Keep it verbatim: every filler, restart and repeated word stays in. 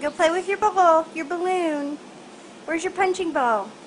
Go play with your ball, your balloon. Where's your punching ball?